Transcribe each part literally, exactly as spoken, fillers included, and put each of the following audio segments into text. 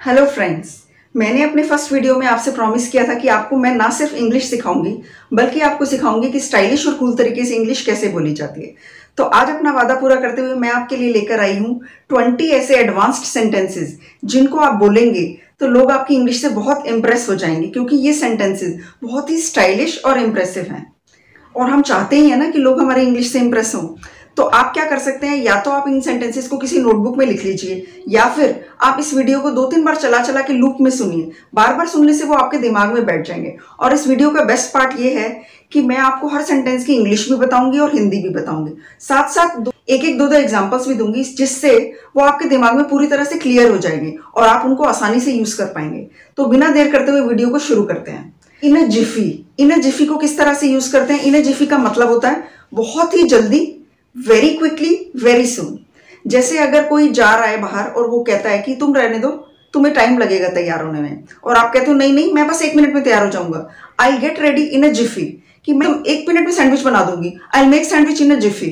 Hello friends, मैंने अपने first video में आपसे प्रॉमिस किया था कि आपको मैं ना सिर्फ इंग्लिश सिखाऊंगी बल्कि आपको सिखाऊंगी कि स्टाइलिश और कूल तरीके से इंग्लिश कैसे बोली जाती है। तो आज अपना वादा पूरा करते हुए मैं आपके लिए लेकर आई हूँ ट्वेंटी ऐसे एडवांस्ड सेंटेंसेस जिनको आप बोलेंगे तो लोग आपकी इंग्लिश से बहुत इम्प्रेस हो जाएंगे, क्योंकि ये सेंटेंसेस बहुत ही स्टाइलिश और इम्प्रेसिव हैं और हम चाहते ही है ना कि लोग हमारे इंग्लिश से इम्प्रेस हों। तो आप क्या कर सकते हैं, या तो आप इन सेंटेंसेस को किसी नोटबुक में लिख लीजिए या फिर आप इस वीडियो को दो तीन बार चला चला के लूप में सुनिए। बार बार सुनने से वो आपके दिमाग में बैठ जाएंगे। और इस वीडियो का बेस्ट पार्ट ये है कि मैं आपको हर सेंटेंस की इंग्लिश भी बताऊंगी और हिंदी भी बताऊंगी, साथ साथ एक एक दो दो एग्जाम्पल्स भी दूंगी, जिससे वो आपके दिमाग में पूरी तरह से क्लियर हो जाएंगे और आप उनको आसानी से यूज कर पाएंगे। तो बिना देर करते हुए वीडियो को शुरू करते हैं। इन a Zifi. In a Zifi को किस तरह से यूज करते हैं? इन अ जिफी का मतलब होता है बहुत ही जल्दी, वेरी क्विकली, वेरी सून। जैसे अगर कोई जा रहा है बाहर और वो कहता है कि तुम रहने दो, तुम्हें टाइम लगेगा तैयार होने में, और आप कहते हो नहीं नहीं मैं बस एक मिनट में तैयार हो जाऊंगा, I get ready in a jiffy, कि मैं एक मिनट में सैंडविच बना दूंगी, I make sandwich in a jiffy.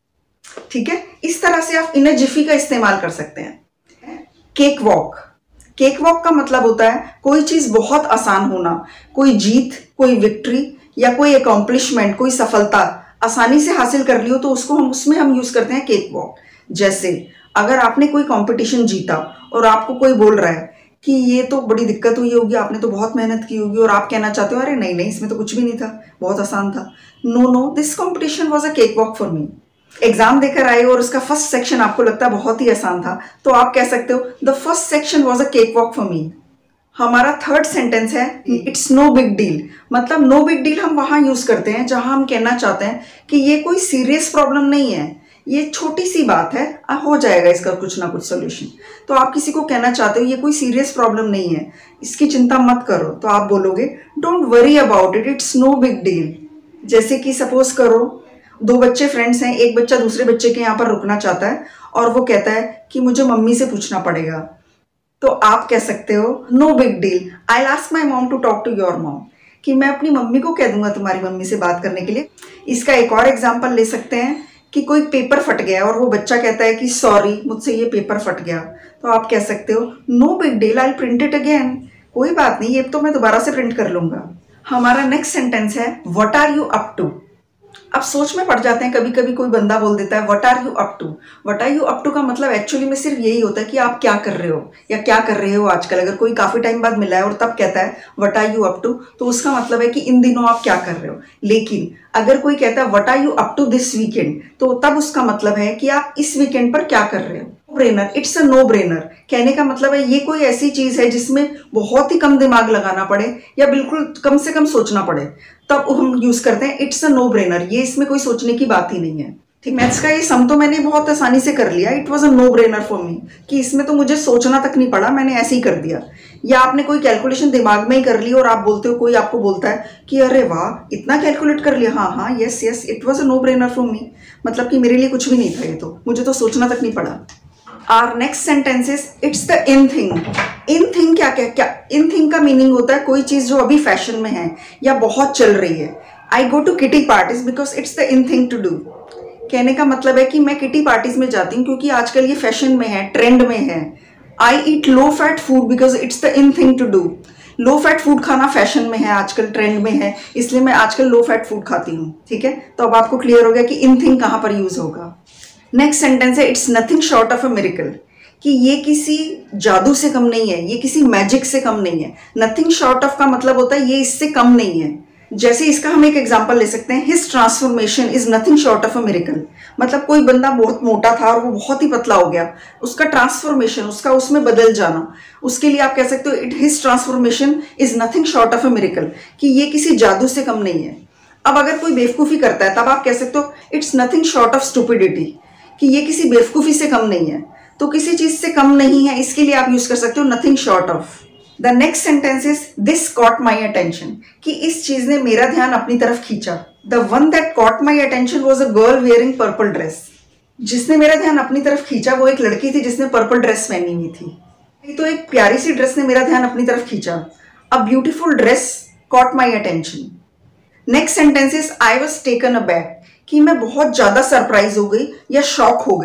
ठीक है, इस तरह से आप इन अ जिफी का इस्तेमाल कर सकते हैं। Cake walk. केक वॉक का मतलब होता है कोई चीज बहुत आसान होना, कोई जीत, कोई विक्ट्री या कोई अकॉम्प्लिशमेंट, कोई सफलता आसानी से हासिल कर ली हो तो उसको हम उसमें हम यूज करते हैं केक वॉक। जैसे अगर आपने कोई कंपटीशन जीता और आपको कोई बोल रहा है कि ये तो बड़ी दिक्कत हुई होगी, आपने तो बहुत मेहनत की होगी, और आप कहना चाहते हो अरे नहीं नहीं इसमें तो कुछ भी नहीं था, बहुत आसान था। No no, this competition was a cake walk for me. Exam देकर आए और उसका फर्स्ट सेक्शन आपको लगता है बहुत ही आसान था, तो आप कह सकते हो the first section was a cake walk for me. हमारा थर्ड सेंटेंस है इट्स नो बिग डील। मतलब नो बिग डील हम वहां यूज करते हैं जहां हम कहना चाहते हैं कि ये कोई सीरियस प्रॉब्लम नहीं है, ये छोटी सी बात है, हो जाएगा इसका कुछ ना कुछ सोल्यूशन। तो आप किसी को कहना चाहते हो ये कोई सीरियस प्रॉब्लम नहीं है, इसकी चिंता मत करो, तो आप बोलोगे don't worry about it, it's no big deal. जैसे कि सपोज करो दो बच्चे फ्रेंड्स हैं, एक बच्चा दूसरे बच्चे के यहाँ पर रुकना चाहता है और वो कहता है कि मुझे मम्मी से पूछना पड़ेगा, तो आप कह सकते हो no big deal, I ask my mom to talk to your mom, कि मैं अपनी मम्मी को कह दूंगा तुम्हारी मम्मी से बात करने के लिए। इसका एक और एग्जाम्पल ले सकते हैं कि कोई पेपर फट गया और वो बच्चा कहता है कि सॉरी मुझसे ये पेपर फट गया, तो आप कह सकते हो no big deal, I print it again, कोई बात नहीं ये तो मैं दोबारा से प्रिंट कर लूंगा। हमारा नेक्स्ट सेंटेंस है what are you up to. अब सोच में पड़ जाते हैं, कभी कभी कोई बंदा बोल देता है what are you up to. What are you up to का मतलब एक्चुअली में सिर्फ यही होता है कि आप क्या कर रहे हो या क्या कर रहे हो आजकल। अगर कोई काफी टाइम बाद मिला है और तब कहता है what are you up to, तो उसका मतलब है कि इन दिनों आप क्या कर रहे हो। लेकिन अगर कोई कहता है what are you up to this weekend, तो तब उसका मतलब है कि आप इस वीकेंड पर क्या कर रहे हो। Brainer, it's a no brainer कहने का मतलब है ये कोई ऐसी चीज है जिसमें बहुत ही कम दिमाग लगाना पड़े या बिल्कुल कम से कम सोचना पड़े, तब हम यूज करते हैं इट्स अ नो ब्रेनर, ये इसमें कोई सोचने की बात ही नहीं है। ठीक, मैथ्स का ये सम तो मैंने बहुत आसानी से कर लिया, it was a no brainer for me, कि इसमें तो मुझे सोचना तक नहीं पड़ा, मैंने ऐसे ही कर दिया। या आपने कोई कैलकुलेशन दिमाग में ही कर ली और आप बोलते हो, कोई आपको बोलता है कि अरे वाह इतना कैलकुलेट कर लिया, हाँ हाँ yes yes it was a no brainer for me, मतलब कि मेरे लिए कुछ भी नहीं था, ये तो मुझे तो सोचना तक नहीं पड़ा। Our next sentence is it's the in thing. In thing क्या क्या क्या in thing का मीनिंग होता है कोई चीज जो अभी फैशन में है या बहुत चल रही है। I go to kitty parties because it's the in thing to do. कहने का मतलब है कि मैं किटी पार्टीज में जाती हूँ क्योंकि आजकल ये फैशन में है, ट्रेंड में है। I eat low fat food because it's the in thing to do. Low fat food खाना फैशन में है, आजकल ट्रेंड में है, इसलिए मैं आजकल लो फैट फूड खाती हूँ। ठीक है, तो अब आपको क्लियर हो गया कि इन थिंग कहाँ पर यूज होगा। नेक्स्ट सेंटेंस है it's nothing short of a miracle, कि ये किसी जादू से कम नहीं है, ये किसी मैजिक से कम नहीं है। नथिंग शॉर्ट ऑफ का मतलब होता है ये इससे कम नहीं है। जैसे इसका हम एक एग्जांपल ले सकते हैं, his transformation is nothing short of a miracle. मतलब कोई बंदा बहुत मोटा था और वो बहुत ही पतला हो गया, उसका ट्रांसफॉर्मेशन, उसका उसमें बदल जाना, उसके लिए आप कह सकते हो it his transformation is nothing short of a miracle, कि ये किसी जादू से कम नहीं है। अब अगर कोई बेवकूफ़ी करता है तब आप कह सकते हो it's nothing short of stupidity, कि ये किसी बेवकूफ़ी से कम नहीं है। तो किसी चीज़ से कम नहीं है, इसके लिए आप यूज़ कर सकते हो nothing short of. The next sentence is this caught my attention, कि इस चीज़ ने मेरा ध्यान अपनी तरफ खींचा। The one that caught my attention was a girl wearing purple dress. जिसने मेरा ध्यान अपनी तरफ खींचा वो एक लड़की थी जिसने पर्पल ड्रेस पहनी हुई थी। तो एक प्यारी सी ड्रेस ने मेरा ध्यान अपनी तरफ खींचा। A beautiful dress caught my attention. Next sentence is I was taken aback, कि मैं बहुत ज्यादा सरप्राइज हो गई या शॉक हो गई।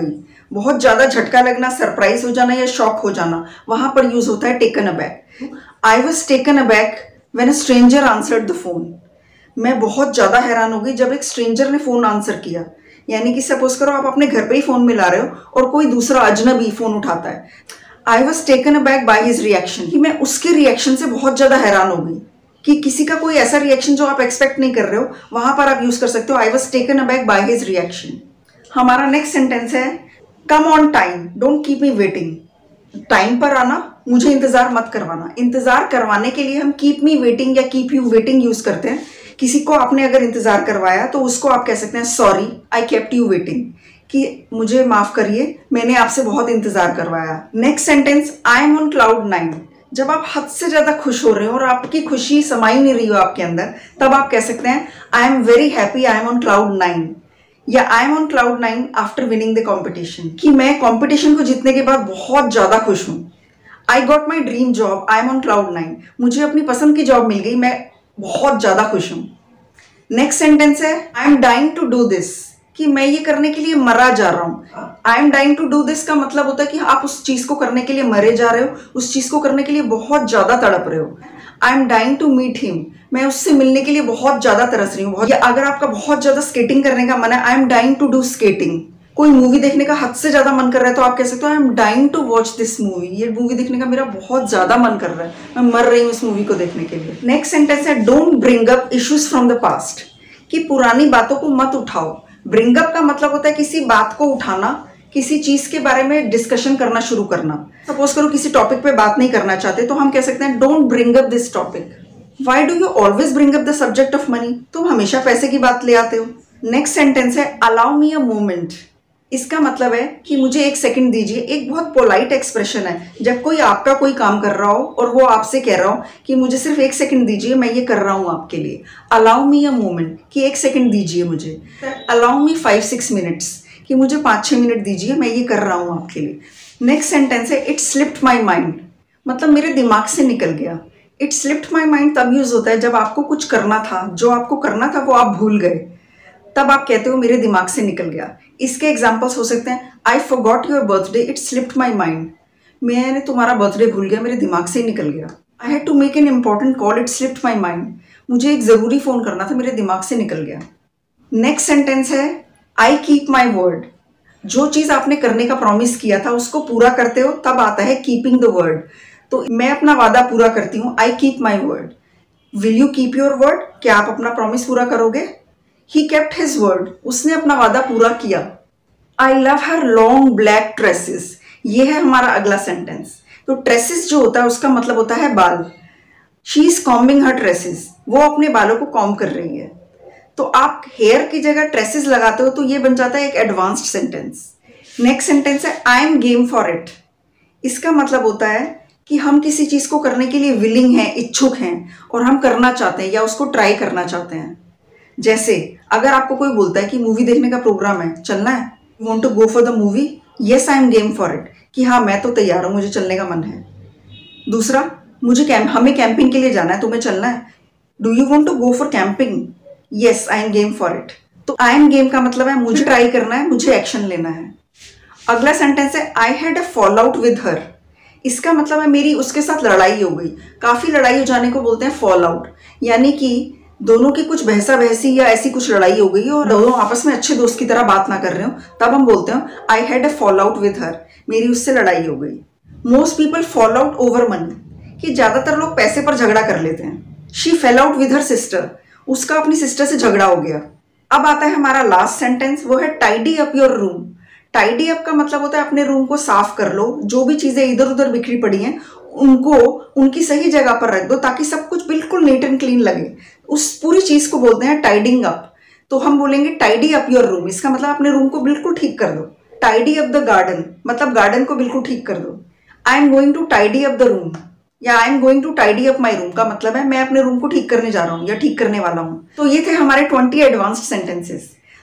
बहुत ज्यादा झटका लगना, सरप्राइज हो जाना या शॉक हो जाना, वहां पर यूज होता है taken aback. I was taken aback when a stranger answered the phone. मैं बहुत ज्यादा हैरान हो गई जब एक स्ट्रेंजर ने फोन आंसर किया। यानी कि सपोज करो आप अपने घर पे ही फोन मिला रहे हो और कोई दूसरा अजनबी फोन उठाता है। I was taken aback by his reaction, कि मैं उसके रिएक्शन से बहुत ज्यादा हैरान हो गई। कि किसी का कोई ऐसा रिएक्शन जो आप एक्सपेक्ट नहीं कर रहे हो, वहां पर आप यूज कर सकते हो I was taken aback by his reaction. हमारा नेक्स्ट सेंटेंस है come on time, don't keep me waiting. Time पर आना, मुझे इंतजार मत करवाना। इंतजार करवाने के लिए हम कीप मी वेटिंग या कीप यू वेटिंग यूज करते हैं। किसी को आपने अगर इंतजार करवाया तो उसको आप कह सकते हैं sorry I kept you waiting, कि मुझे माफ करिए, मैंने आपसे बहुत इंतजार करवाया। Next sentence I am on cloud nine. जब आप हद से ज्यादा खुश हो रहे हो और आपकी खुशी समाई नहीं रही हो आपके अंदर, तब आप कह सकते हैं I am very happy, I am on cloud nine, या I am on cloud nine after winning the competition, कि मैं कॉम्पिटिशन को जीतने के बाद बहुत ज्यादा खुश हूं। I got my dream job, I am on cloud nine. मुझे अपनी पसंद की जॉब मिल गई, मैं बहुत ज्यादा खुश हूं। नेक्स्ट सेंटेंस है I am dying to do this, कि मैं ये करने के लिए मरा जा रहा हूं। I am dying to do this का मतलब होता है कि आप उस चीज को करने के लिए मरे जा रहे हो, उस चीज को करने के लिए बहुत ज्यादा तड़प रहे हो। I am dying to meet him, मैं उससे मिलने के लिए बहुत ज्यादा तरस रही हूँ। या अगर आपका बहुत ज्यादा स्केटिंग करने का मन है, I am dying to do skating. कोई मूवी देखने का हद से ज्यादा मन कर रहा है तो आप कह सकते हो I am dying to watch this movie, ये मूवी देखने का मेरा बहुत ज्यादा मन कर रहा है, मैं मर रही हूँ इस मूवी को देखने के लिए। नेक्स्ट सेंटेंस है don't bring up issues from the past, कि पुरानी बातों को मत उठाओ। ब्रिंग अप का मतलब होता है किसी बात को उठाना, किसी चीज के बारे में डिस्कशन करना शुरू करना। सपोज करो किसी टॉपिक पे बात नहीं करना चाहते तो हम कह सकते हैं don't bring up this topic. Why do you always bring up the subject of money, तुम हमेशा पैसे की बात ले आते हो। नेक्स्ट सेंटेंस है अलाउ मी अ मोमेंट। इसका मतलब है कि मुझे एक सेकंड दीजिए। एक बहुत पोलाइट एक्सप्रेशन है जब कोई आपका कोई काम कर रहा हो और वो आपसे कह रहा हो कि मुझे सिर्फ एक सेकंड दीजिए, मैं ये कर रहा हूँ आपके लिए। अलाउ मी अ मोमेंट, कि एक सेकंड दीजिए मुझे। Allow me five six minutes, कि मुझे पाँच छः मिनट दीजिए, मैं ये कर रहा हूँ आपके लिए। नेक्स्ट सेंटेंस है इट स्लिप्ड माई माइंड, मतलब मेरे दिमाग से निकल गया। इट स्लिप्ड माई माइंड तब यूज होता है जब आपको कुछ करना था, जो आपको करना था वो आप भूल गए, तब आप कहते हो मेरे दिमाग से निकल गया। इसके एग्जाम्पल्स हो सकते हैं I forgot your birthday, it slipped my mind, मैंने तुम्हारा बर्थडे भूल गया, मेरे दिमाग से निकल गया। I had to make an important call, it slipped my mind, मुझे एक जरूरी फोन करना था, मेरे दिमाग से निकल गया। नेक्स्ट सेंटेंस है आई कीप माई वर्ड, जो चीज आपने करने का प्रॉमिस किया था उसको पूरा करते हो, तब आता है कीपिंग द वर्ड। तो मैं अपना वादा पूरा करती हूँ, I keep my word. Will you keep your word, क्या आप अपना प्रॉमिस पूरा करोगे? He kept his word, उसने अपना वादा पूरा किया। I love her long black tresses, ये है हमारा अगला सेंटेंस। तो ट्रेसेस जो होता है उसका मतलब होता है बाल। She is combing her tresses, वो अपने बालों को कॉम्ब कर रही है। तो आप हेयर की जगह ट्रेसेस लगाते हो तो ये बन जाता है एक एडवांस्ड सेंटेंस। नेक्स्ट सेंटेंस है I am game for it. इसका मतलब होता है कि हम किसी चीज को करने के लिए विलिंग हैं, इच्छुक हैं, और हम करना चाहते हैं या उसको ट्राई करना चाहते हैं। जैसे अगर आपको कोई बोलता है कि मूवी देखने का प्रोग्राम है, चलना है, you want to go for the movie, yes I am game for it, कि हाँ मैं तो तैयार हूँ, मुझे चलने का मन है। दूसरा, मुझे कैंप हमें कैंपिंग के लिए जाना है, तुम्हें चलना है, do you want to go for camping, yes I am game for it. तो आई एम गेम का मतलब है मुझे ट्राई करना है, मुझे एक्शन लेना है। अगला सेंटेंस है I had a fall out with her. इसका मतलब है मेरी उसके साथ लड़ाई हो गई। काफी लड़ाई हो जाने को बोलते हैं फॉल आउट, यानी कि दोनों की कुछ बहसा बहसी या ऐसी कुछ लड़ाई हो गई और दोनों आपस में अच्छे दोस्त की तरह बात ना कर रहे हो, तब हम बोलते हैं I had a fall out with her, मेरी उससे लड़ाई हो गई। Most people fall out over money, कि ज्यादातर लोग पैसे पर झगड़ा कर लेते हैं। She fell out with her sister, उसका अपनी सिस्टर से झगड़ा हो गया। अब आता है हमारा लास्ट सेंटेंस, वो है tidy up your room. Tidy up का मतलब होता है अपने रूम को साफ कर लो, जो भी चीजें इधर उधर बिखरी पड़ी हैं उनको उनकी सही जगह पर रख दो ताकि सब कुछ बिल्कुल नीट एंड क्लीन लगे। उस पूरी चीज को बोलते हैं टाइडिंग अप। तो हम बोलेंगे टाइडी अप योर रूम, इसका मतलब अपने रूम को बिल्कुल ठीक कर दो। टाइडी अप द गार्डन, मतलब गार्डन को बिल्कुल ठीक कर दो। I am going to tidy up the room या I am going to tidy up my room का मतलब है मैं अपने रूम को ठीक करने जा रहा हूँ या ठीक करने वाला हूँ। तो ये थे हमारे ट्वेंटी एडवांस्ड सेंटेंसेस।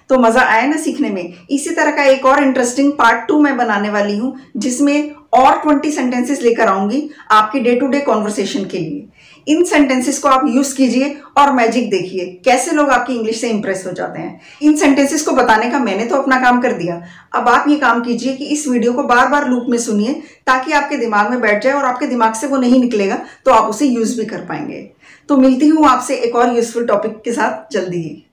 तो मजा आया ना सीखने में। इसी तरह का एक और इंटरेस्टिंग पार्ट टू मैं बनाने वाली हूं, जिसमें और ट्वेंटी सेंटेंसेस लेकर आऊंगी आपकी डे टू डे कॉन्वर्सेशन के लिए। इन सेंटेंसेस को आप यूज कीजिए और मैजिक देखिए कैसे लोग आपकी इंग्लिश से इंप्रेस हो जाते हैं। इन सेंटेंसेस को बताने का मैंने तो अपना काम कर दिया, अब आप ये काम कीजिए कि इस वीडियो को बार बार लूप में सुनिए ताकि आपके दिमाग में बैठ जाए और आपके दिमाग से वो नहीं निकलेगा तो आप उसे यूज भी कर पाएंगे। तो मिलती हूँ आपसे एक और यूजफुल टॉपिक के साथ जल्दी ही।